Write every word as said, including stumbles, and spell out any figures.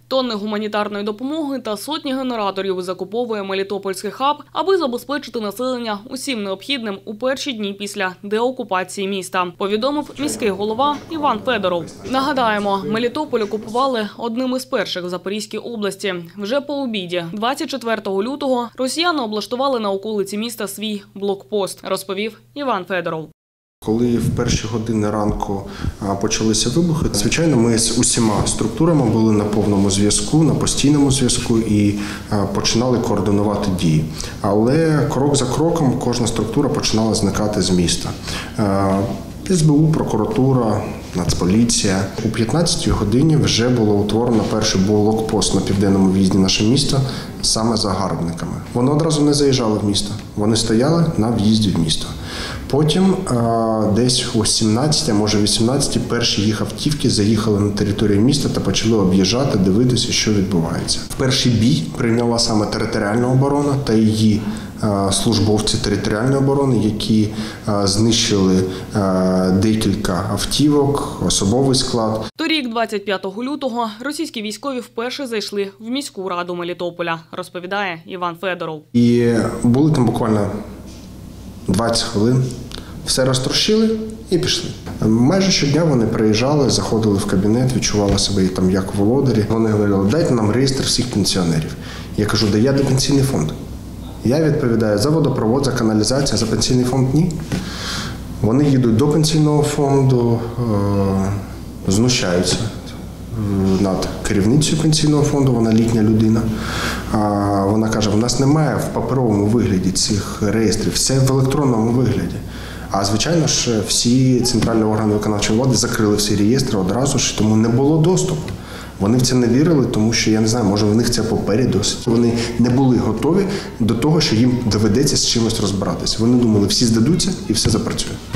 Тонни гуманітарної допомоги та сотні генераторів закуповує Мелітопольський хаб, аби забезпечити населення усім необхідним у перші дні після деокупації міста, повідомив міський голова Іван Федоров. Нагадаємо, Мелітополь окупували одним із перших в Запорізькій області. Вже по обіді, двадцять четвертого лютого, росіяни облаштували на околиці міста свій блокпост, розповів Іван Федоров. Коли в перші години ранку почалися вибухи, звичайно, ми з усіма структурами були на повному зв'язку, на постійному зв'язку і починали координувати дії. Але крок за кроком кожна структура починала зникати з міста. ес бе у, прокуратура, Нацполіція. У п'ятнадцятій годині вже було утворено перший блокпост на південному в'їзді нашого міста саме загарбниками. Вони одразу не заїжджали в місто, вони стояли на в'їзді в місто. Потім десь о сімнадцятій, може вісімнадцятій, перші їх автівки заїхали на територію міста та почали об'їжджати, дивитися, що відбувається. В перший бій прийняла саме територіальна оборона та її службовці територіальної оборони, які знищили декілька автівок, особовий склад. Торік, двадцять п'ятого лютого, російські військові вперше зайшли в міську раду Мелітополя, розповідає Іван Федоров. І були там буквально двадцять хвилин, все розтрощили і пішли. Майже щодня вони приїжджали, заходили в кабінет, відчували себе там як володарі. Вони говорили, дайте нам реєстр всіх пенсіонерів. Я кажу, да я де пенсійний фонд. Я відповідаю за водопровод, за каналізацію, за пенсійний фонд – ні. Вони їдуть до пенсійного фонду, знущаються над керівницею пенсійного фонду, вона літня людина. Вона каже, в нас немає в паперовому вигляді цих реєстрів, все в електронному вигляді. А, звичайно ж, всі центральні органи виконавчої влади закрили всі реєстри одразу ж, тому не було доступу. Вони в це не вірили, тому що, я не знаю, може в них це папері досить. Вони не були готові до того, що їм доведеться з чимось розбиратися. Вони думали, всі здадуться і все запрацює.